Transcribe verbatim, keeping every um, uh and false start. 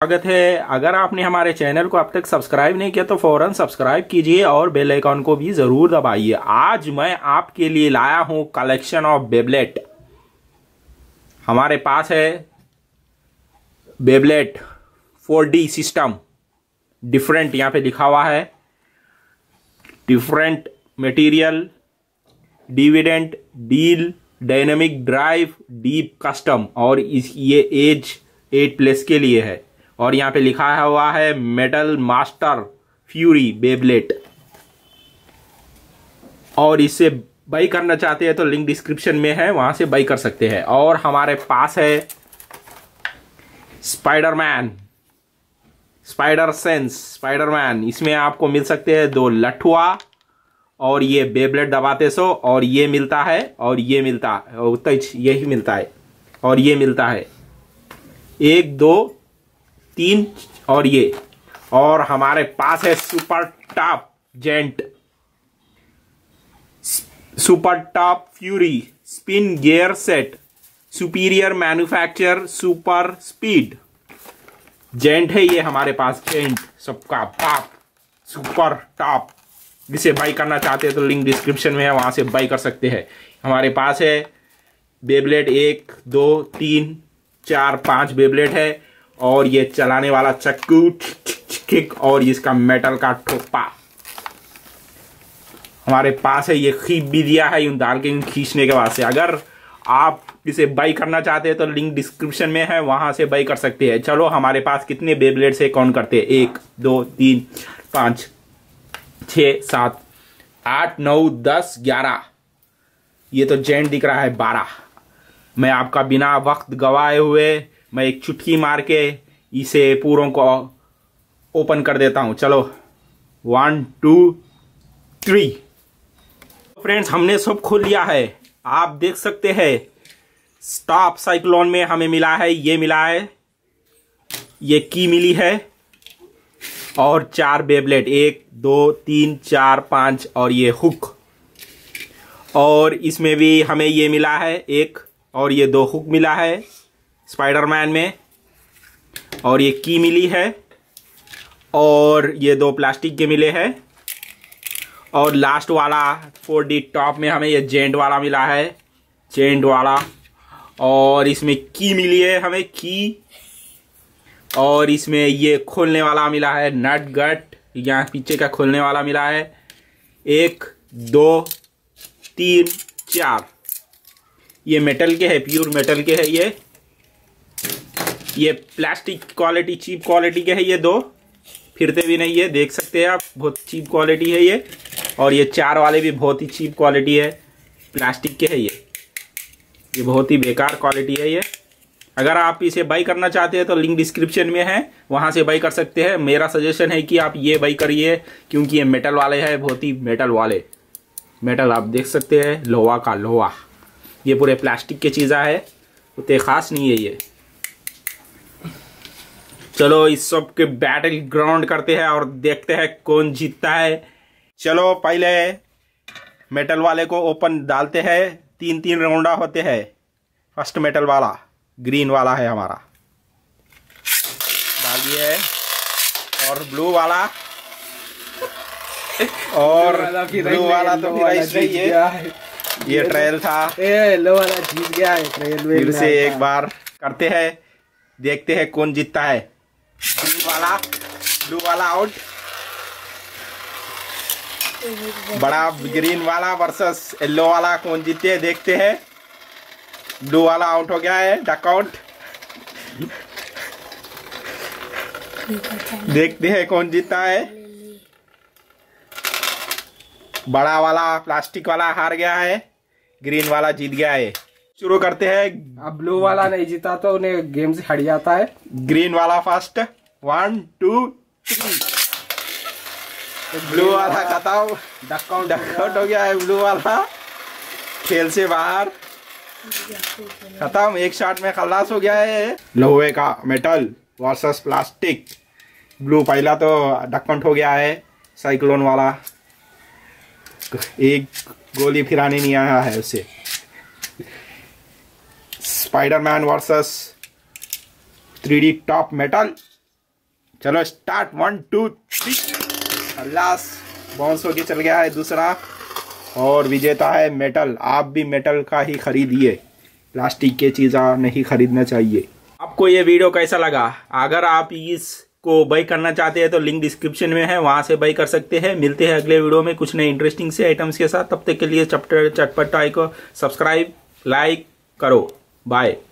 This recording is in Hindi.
स्वागत है। अगर आपने हमारे चैनल को अब तक सब्सक्राइब नहीं किया तो फौरन सब्सक्राइब कीजिए और बेल आइकन को भी जरूर दबाइए। आज मैं आपके लिए लाया हूं कलेक्शन ऑफ बेब्लेड। हमारे पास है Beyblade four D system, different यहां पे लिखा हुआ है, different material, dividend, deal, dynamic drive, deep custom, और इस ये एज एट प्लस के लिए है। और यहाँ पे लिखा हुआ है मेटल मास्टर फ्यूरी बेब्लेड। और इससे बाई करना चाहते हैं तो लिंक डिस्क्रिप्शन में है, वहां से बाई कर सकते हैं। और हमारे पास है स्पाइडरमैन, स्पाइडर सेंस स्पाइडरमैन। इसमें आपको मिल सकते हैं दो लठुआ और ये बेब्लेड दबाते सो, और ये मिलता है और ये मिलता है, और यही मिलता है और ये मिलता है, एक दो तीन और ये। और हमारे पास है super top gent, super top fury spin gear set, superior manufacture, super speed gent है ये हमारे पास। जेंट सबका टॉप सुपर टॉप। जिसे बाई करना चाहते हैं तो लिंक डिस्क्रिप्शन में है, वहां से बाई कर सकते हैं। हमारे पास है बेब्लेड एक दो तीन चार पांच बेब्लेड है, और ये चलाने वाला चक्कू किक, और इसका मेटल का ठोपा हमारे पास है। ये खींच भी दिया है यूं डाल के खींचने के बाद से। अगर आप इसे बाई करना चाहते हैं तो लिंक डिस्क्रिप्शन में है, वहां से बाई कर सकते हैं। चलो हमारे पास कितने बेब्लेड से काउंट करते हैं, एक दो तीन पांच छः सात आठ नौ दस ग्यारह। ये तो जेंट दिख रहा है बारह। मैं आपका बिना वक्त गवाए हुए मैं एक चुटकी मार के इसे पूरों को ओपन कर देता हूं। चलो वन टू थ्री। फ्रेंड्स, हमने सब खोल लिया है। आप देख सकते हैं स्टॉप साइक्लोन में हमें मिला है, ये मिला है, ये की मिली है, और चार बेब्लेड, एक दो तीन चार पांच, और ये हुक। और इसमें भी हमें ये मिला है एक, और ये दो हुक मिला है स्पाइडरमैन में, और ये की मिली है, और ये दो प्लास्टिक के मिले हैं। और लास्ट वाला फोर डी टॉप में हमें ये जेंट वाला मिला है, जेंट वाला। और इसमें की मिली है हमें की, और इसमें ये खोलने वाला मिला है नट गट, यहाँ पीछे का खोलने वाला मिला है। एक दो तीन चार, ये मेटल के है, प्योर मेटल के है। ये ये प्लास्टिक क्वालिटी, चीप क्वालिटी के है। ये दो फिरते भी नहीं है, देख सकते हैं आप, बहुत चीप क्वालिटी है ये। और ये चार वाले भी बहुत ही चीप क्वालिटी है, प्लास्टिक के है। ये ये बहुत ही बेकार क्वालिटी है ये। अगर आप इसे बाई करना चाहते हैं तो लिंक डिस्क्रिप्शन में है, वहां से बाई कर सकते हैं। मेरा सजेशन है कि आप ये बाई करिए, क्योंकि ये मेटल वाले हैं, बहुत ही मेटल वाले। मेटल आप देख सकते हैं, लोहा का लोहा। ये पूरे प्लास्टिक की चीज़ा है, उतने खास नहीं है ये। चलो इस सब के बैटल ग्राउंड करते हैं और देखते हैं कौन जीतता है। चलो पहले मेटल वाले को ओपन डालते हैं, तीन तीन राउंडा होते हैं। फर्स्ट मेटल वाला ग्रीन वाला है हमारा, डाल दिए है। और ब्लू वाला, और ब्लू वाला तो फिर ऐसे ही है, ये ट्रायल था, येलो वाला जीत गया है। ट्रायल में फिर से एक बार करते हैं, देखते हैं कौन जीतता है। ग्रीन वाला, ब्लू वाला आउट। बड़ा ग्रीन वाला वर्सेस येलो वाला, कौन जीते देखते हैं। ब्लू वाला आउट हो गया है, डक आउट। देखते हैं कौन जीता है। बड़ा वाला प्लास्टिक वाला हार गया है, ग्रीन वाला जीत गया है। शुरू करते हैं। अब ब्लू वाला नहीं जीता तो उन्हें गेम से हट जाता है। ग्रीन वाला first, one two three. Blue वाला खत्म, डक आउट डक आउट हो गया है। ब्लू वाला खेल से बाहर, खत्म, एक शॉट में खलास हो गया है। लोहे का मेटल वर्सेस प्लास्टिक। ब्लू पहला तो डक आउट हो गया है, साइक्लोन वाला। एक गोली फिराने नहीं आया है उसे। Spiderman versus three D top metal. चलो start, one two three. Last bounce होके चल गया है दूसरा, और विजेता है मेटल। आप भी मेटल का ही खरीदिए, प्लास्टिक के चीज़ा नहीं खरीदना चाहिए। आपको ये वीडियो कैसा लगा? अगर आप इसको बाई करना चाहते हैं तो लिंक डिस्क्रिप्शन में है, वहां से बाई कर सकते हैं। मिलते हैं अगले वीडियो में कुछ नए इंटरेस्टिंग से आइटम्स के साथ। तब तक के लिए चैप्टर चटपट को सब्सक्राइब लाइक करो। बाय।